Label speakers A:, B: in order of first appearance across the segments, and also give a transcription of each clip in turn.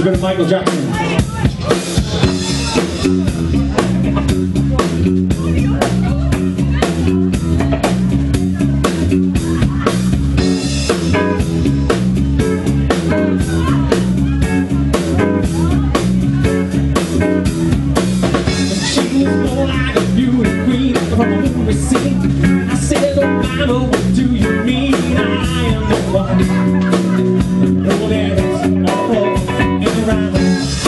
A: a bit of Michael Jackson. She was more like a beauty queen from a movie scene. I said, oh mama, what do you mean? I am the one. No, there is no hope in around.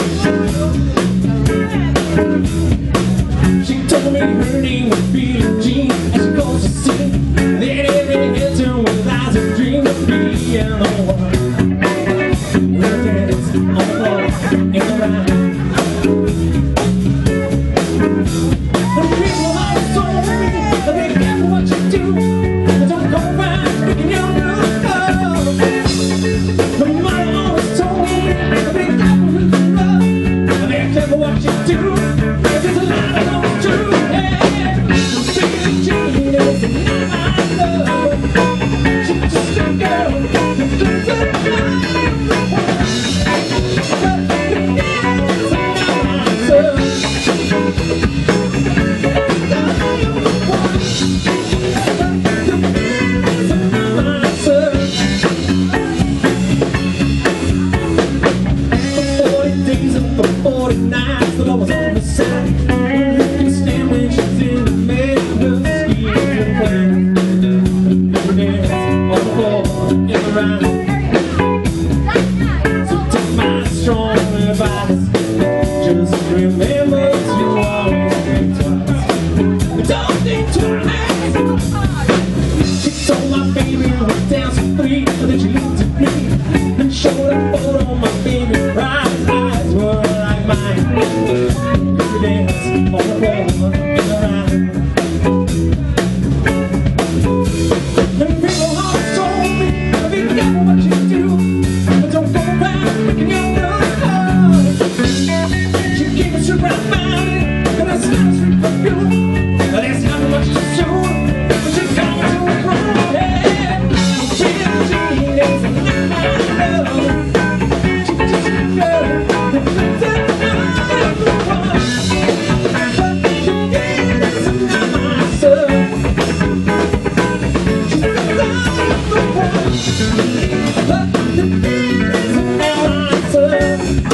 A: She told me her name was Billie, and she goes to sing. Then every head turned with eyes and dream of being the one. No, there is no hope in around. Just remember to always think twice. Don't think twice. She told my baby we're dancing free, but then she looked at me and showed a photo. My baby's eyes were like mine. We dance all over and around. And people always told me, be careful what you do, but don't go around making your love. That's how much to show, but she's coming to a wrong head. She is not my love. She's just a girl that lives in the one. But she is not my son. She's not the one. But the is not my son.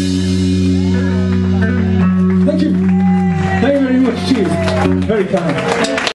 A: Thank you very much. Cheers. Very kind.